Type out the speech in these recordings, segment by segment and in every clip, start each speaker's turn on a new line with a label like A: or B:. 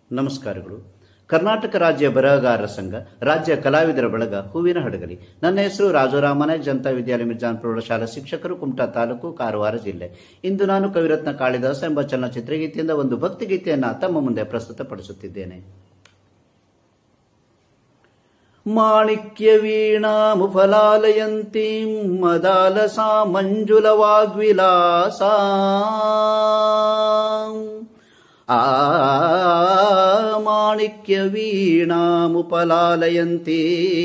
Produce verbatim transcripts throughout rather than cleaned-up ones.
A: ನಮಸ್ಕಾರಗಳು. ಕರ್ನಾಟಕ ರಾಜ್ಯ ಬರಹಗಾರರ ಸಂಘ, ರಾಜ್ಯ ಕಲಾವಿದರ ಬಳಗ, ಹೂವಿನ ಹಡಗಲಿ. ನನ್ನ ಹೆಸರು ರಾಜಾರಾಮನಾಯಕ್, ಜನತಾ ವಿದ್ಯಾಲಯ ಮಿರ್ಜಾನ್ ಪ್ರೌಢಶಾಲಾ ಶಿಕ್ಷಕರು, ಕುಮಟಾ ತಾಲೂಕು, ಕಾರವಾರ ಜಿಲ್ಲೆ. ಇಂದು ನಾನು ಕವಿರತ್ನ ಕಾಳಿದಾಸ ಎಂಬ ಚಲನಚಿತ್ರಗೀತೆಯಿಂದ ಒಂದು ಭಕ್ತಿಗೀತೆಯನ್ನು ತಮ್ಮ ಮುಂದೆ ಪ್ರಸ್ತುತಪಡಿಸುತ್ತಿದ್ದೇನೆ. ಮಾಣಿಕ್ಯ ವೀಣಾ ಮುಫಲಾಲಯಂತೀ ಮದಾಲಸಾ ಮಂಜುಲ ವಾಗ್ವಿಲಾಸ ಆ ಮಾಣಿಕ್ಯ ವೀಣಾ ಮುಪಲಾಲಯಂತೀ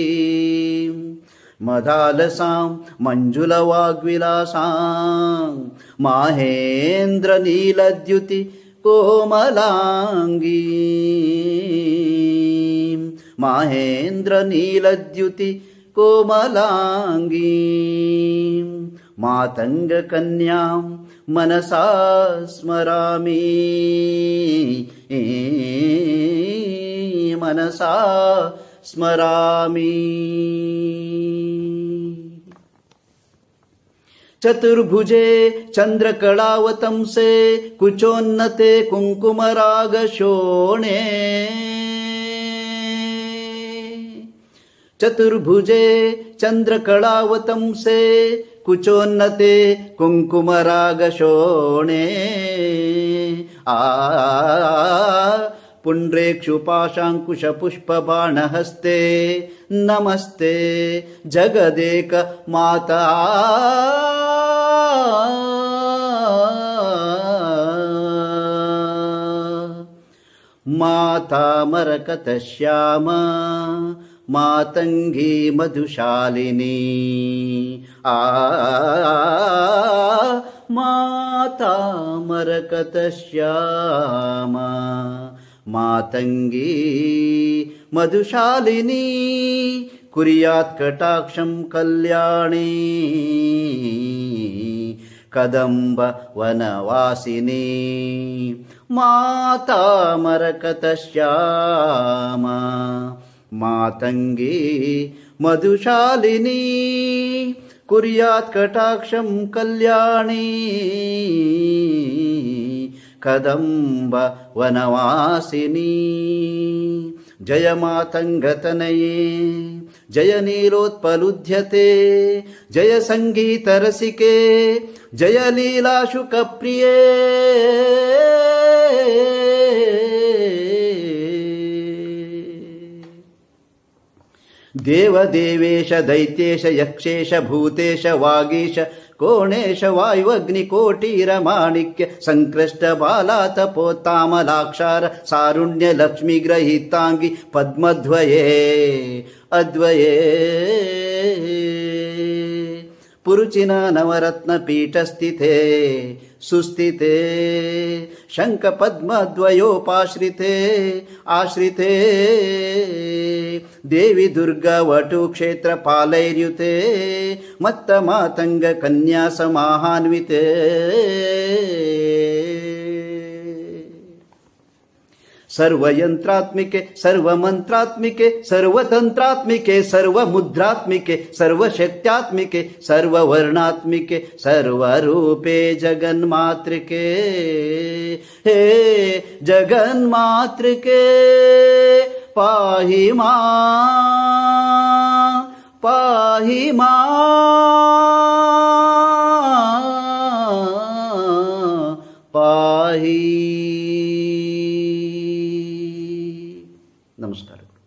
A: ಮದಾಲಸಾಂ ಮಂಜುಲ ವಾಗ್ವಿಲಾಸಾಂ ಮಾಹೇಂದ್ರ ನೀಲದ್ಯುತಿ ಕೋಮಲಾಂಗೀ ಮಾಹೇಂದ್ರ ನೀಲದ್ಯುತಿ ಕೋಮಲಾಂಗೀ ಮಾತಂಗ ಕನ್ಯಾಂ ಮನಸಾ ಸ್ಮರಾಮಿ ಮನಸಾ ಸ್ಮರಾಮಿ. ಚತುರ್ಭುಜೆ ಚಂದ್ರಕಳಾವತಂಸೆ ಕುಚೋನ್ನತೆ ಕುಂಕುಮರಾಗ ಶೋಣೆ ಚತುರ್ಭುಜೆ ಚಂದ್ರಕಳಾವತಂಸೆ ಕುಚೋನ್ನತೆ ಕುಂಕುಮರಾಗ ಶೋಣೆ ಆ ಪುಂಡ್ರೇಕ್ಷುಪಾಶಾಂಕುಶ ಪುಷ್ಪ ಬಾಣಹಸ್ತೆ ನಮಸ್ತೆ ಜಗದೇಕ ಮಾತಾ ಮಾತಾ ಮರಕತ ಶ್ಯಾಮ ಮಾತಂಗಿ ಮಧುಶಾಲಿನಿ ಆ ಮಾತಾ ಮರಕತ ಶ್ಯಾಮ ಮಾತಂಗಿ ಮಧುಶಾಲಿನಿ ಕುರ್ಯಾತ್ ಕಟಾಕ್ಷಂ ಕಲ್ಯಾಣಿ ಕದಂಬ ವನವಾಸಿನಿ ಮಾತಾ ಮರಕತ ಶ್ಯಾಮ ಮಾತಂಗಿ ಮಧುಶಾಲಿನಿ ಕುರ್ಯಾತ್ ಕಟಾಕ್ಷಂ ಕಲ್ಯಾಣಿ ಕದಂಬ ವನವಾಸಿನಿ. ಜಯ ಮಾತಂಗತನಯೇ ಜಯ ನೀಲೋತ್ಪಲುಧ್ಯತೆ ಜಯ ಸಂಗೀತ ರಸಿಕೆ ಜಯ ಲೀಲಾಶುಕ ಪ್ರಿಯೇ ದೇವದೇವೇಶ ದೈತ್ಯೇಶ ಯಕ್ಷೇಶ ಭೂತೇಶ ವಾಗೀಶ ಕೋಣೇಶ ವಾಯುವಗ್ನಿಕೋಟೀರ ಮಾಣಿಕ್ಯ ಸಂಕೃಷ್ಟ ಬಾಲಾತಪೋತ್ತಾಮಲಾಕ್ಷಾರ ಸಾರುಣ್ಯ ಲಕ್ಷ್ಮೀ ಗ್ರಹೀತಾಂಗಿ ಪದ್ಮಧ್ವಯೇ ಅದ್ವಯೇ ಪುರುಚಿನ ನವರತ್ನ ಪೀಠಸ್ಥಿತೆ ಸುಸ್ಥಿತೆ ಶಂಖ ಪದ್ಮದ್ವಯೋಪಾಶ್ರಿತೆ ಆಶ್ರಿತೆ ದೇವಿ ದುರ್ಗಾ ವಟು ಕ್ಷೇತ್ರ ಪಾಲೈರ್ಯುತೆ ಮತ್ತ ಮಾತಂಗ ಕನ್ಯಾ ಸಮಾಹಾನ್ವಿತೆ ಸರ್ವಯಂತ್ರಾತ್ಮಿಕೆ ಸರ್ವಮಂತ್ರಾತ್ಮಿಕೆ ಸರ್ವತಂತ್ರಾತ್ಮಿಕೆ ಸರ್ವಮುದ್ರಾತ್ಮಿಕೆ ಸರ್ವಶಕ್ತ್ಯಾತ್ಮಿಕೆ ಸರ್ವವರ್ಣಾತ್ಮಿಕೆ ಸರ್ವರೂಪೇ ಜಗನ್ಮಾತೃಕೆ ಹೇ ಜಗನ್ಮಾತೃಕೆ ಪಾಹಿ ಮಾ ಪಾಹಿ ಮಾ ಪಾಹಿ. ನಮಸ್ಕಾರ.